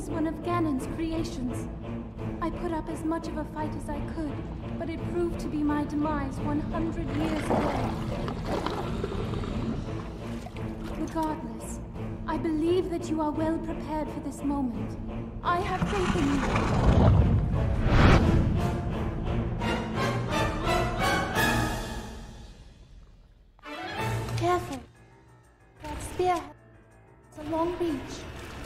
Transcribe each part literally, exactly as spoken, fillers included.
is one of Ganon's creations. I put up as much of a fight as I could, but it proved to be my demise one hundred years away. Regardless, I believe that you are well prepared for this moment. I have faith in you. Careful. That spear has a long reach.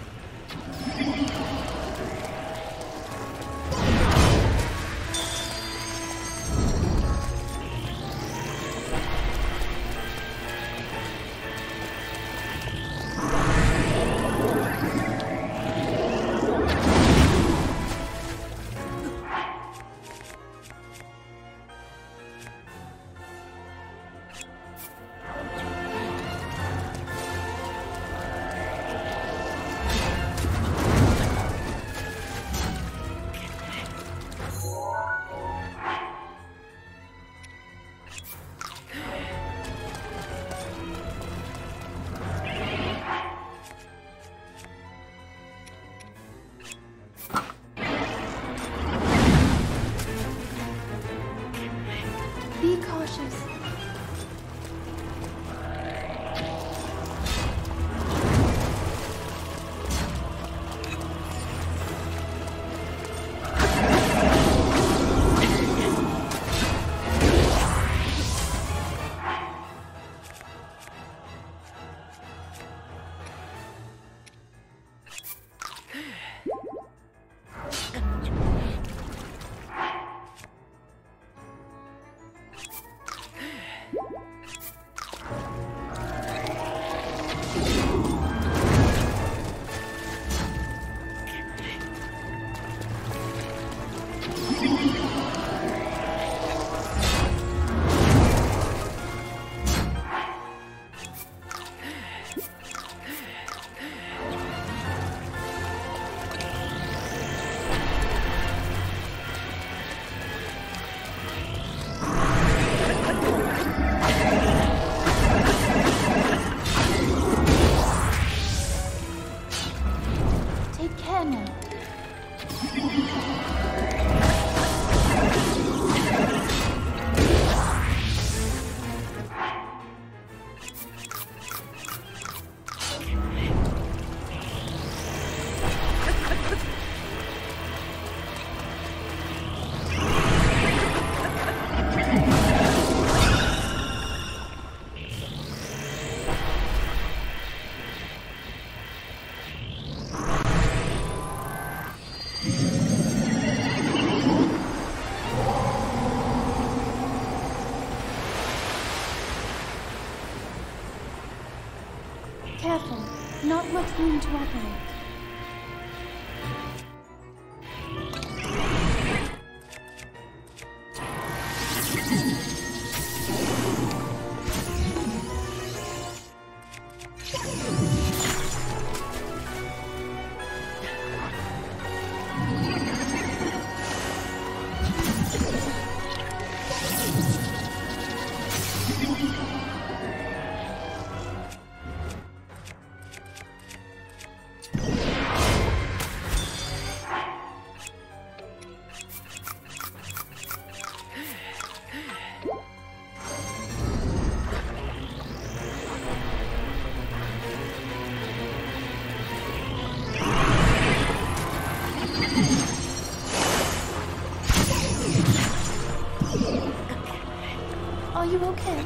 Careful, not much room to operate. Are you okay?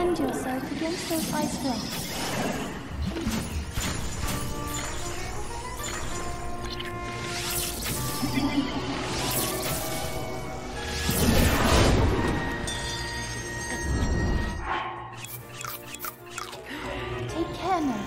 defend yourself against those ice blocks. Take care now.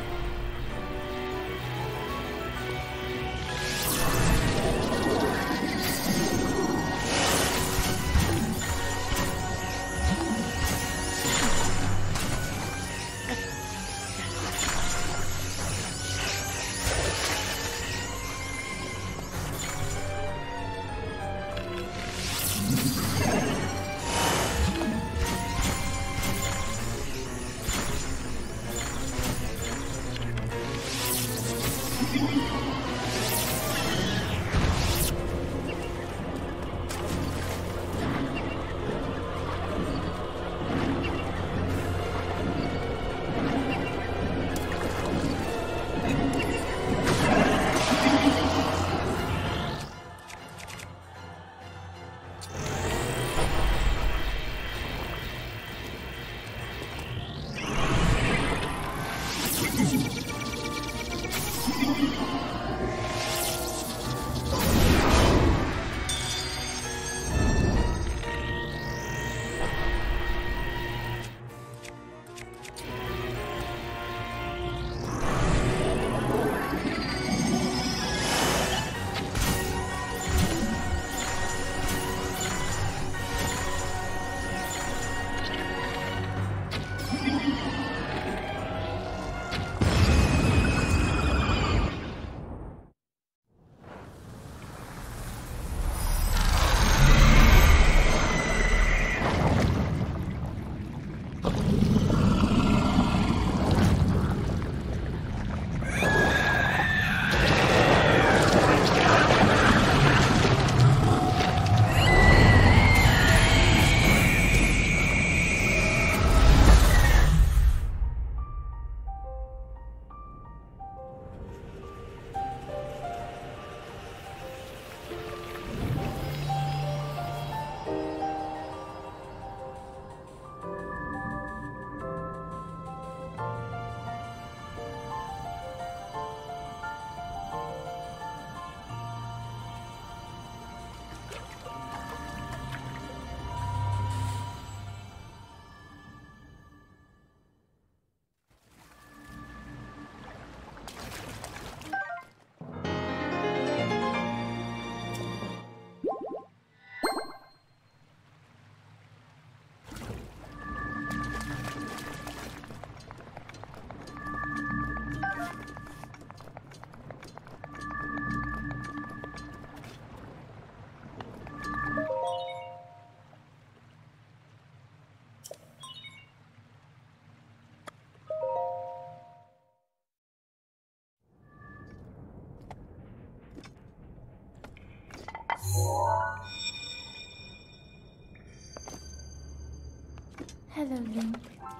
Hello, Link.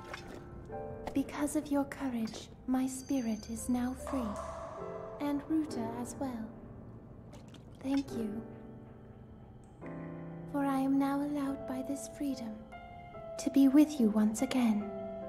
Because of your courage, my spirit is now free. And Ruta as well. Thank you. For I am now allowed by this freedom to be with you once again.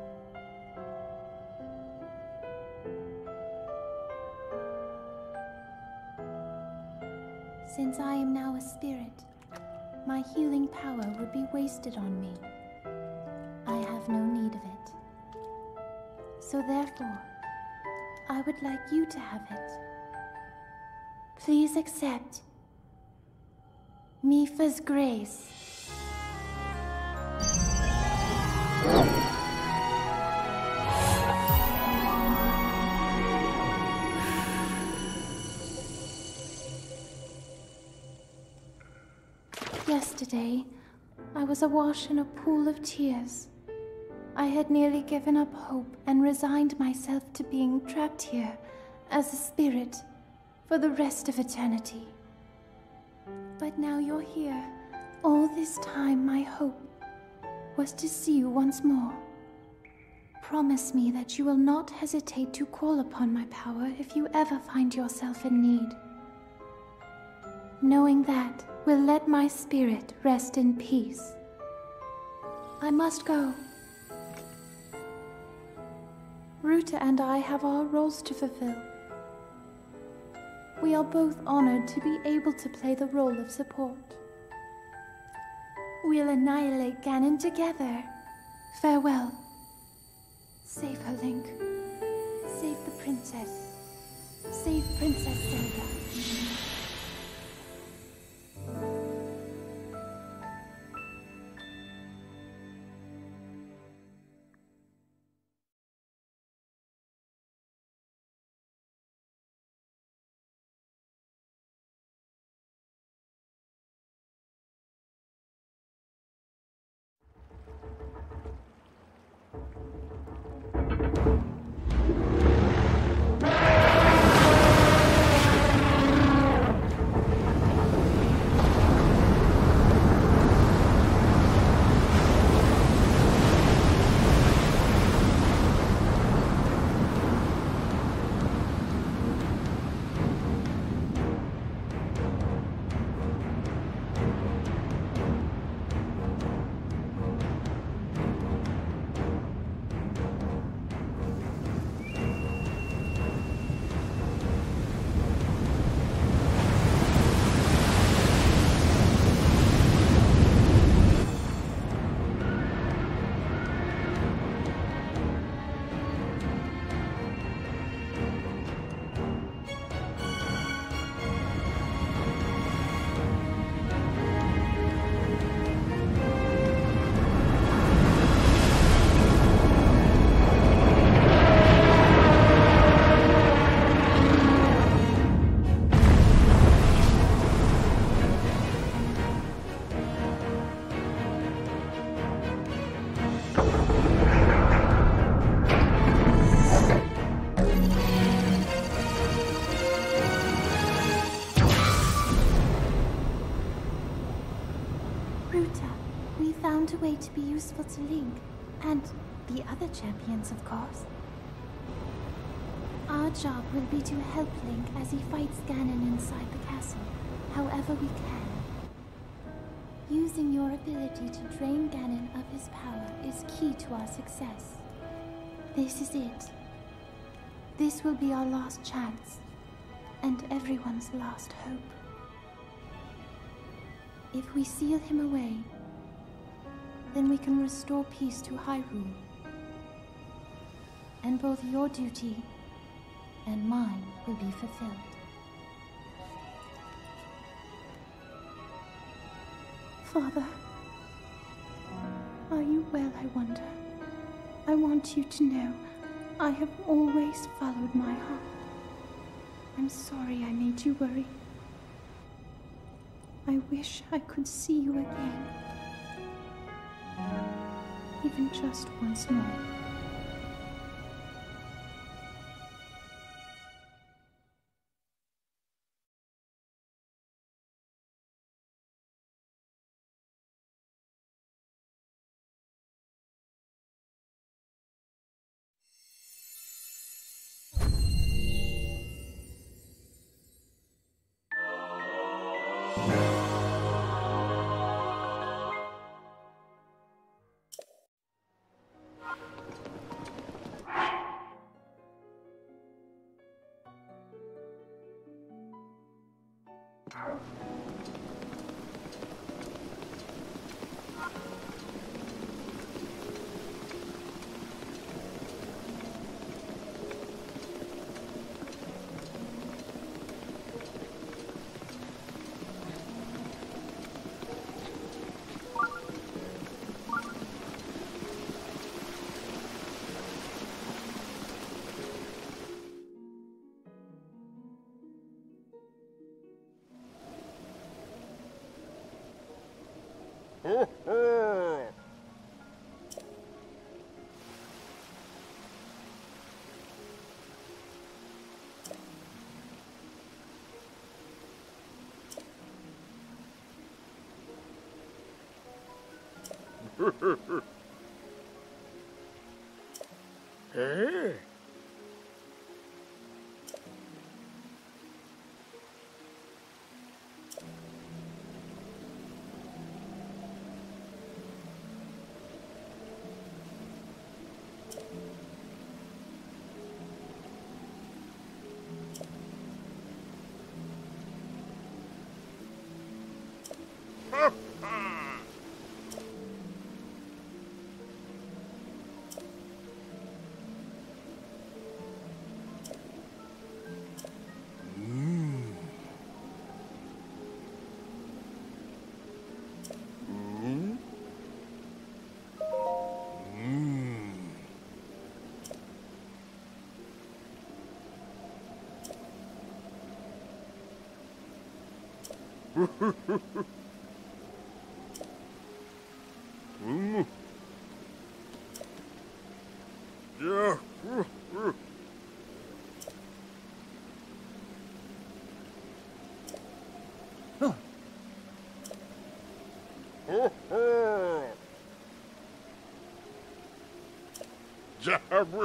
Since I am now a spirit, my healing power would be wasted on me. I have no need of it. So therefore, I would like you to have it. Please accept Mifa's grace. Yesterday, I was awash in a pool of tears. I had nearly given up hope and resigned myself to being trapped here as a spirit for the rest of eternity. But now you're here. All this time, my hope was to see you once more. Promise me that you will not hesitate to call upon my power if you ever find yourself in need. Knowing that will let my spirit rest in peace. I must go. Ruta and I have our roles to fulfill. We are both honored to be able to play the role of support. We'll annihilate Ganon together. Farewell. Save her, Link. Save the princess. Save Princess Zelda. A way to be useful to Link, and the other champions, of course. Our job will be to help Link as he fights Ganon inside the castle, however we can. Using your ability to drain Ganon of his power is key to our success. This is it. This will be our last chance, and everyone's last hope. If we seal him away, then we can restore peace to Hyrule. And both your duty and mine will be fulfilled. Father, are you well, I wonder? I want you to know I have always followed my heart. I'm sorry I made you worry. I wish I could see you again. Even just once more. Hey. Mm. Yeah. Huh. Oh, oh. Jabber.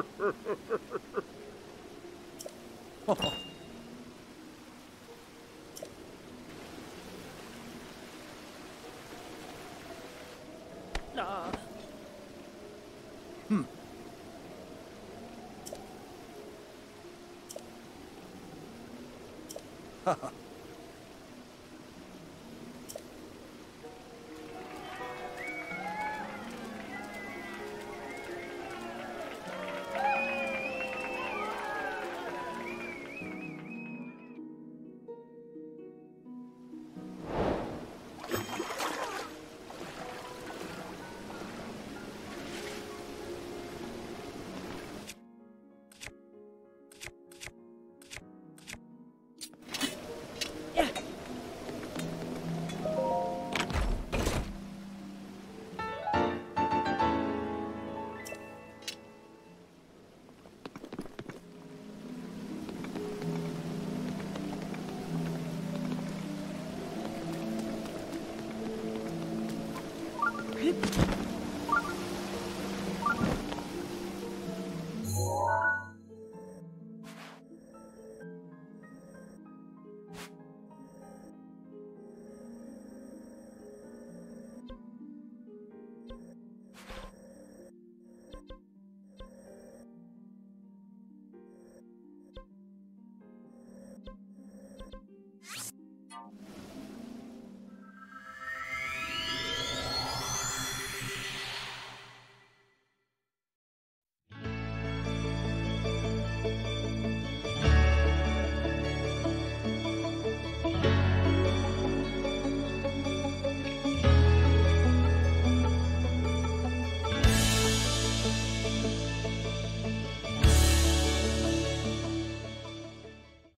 Ah. Hmm. Haha.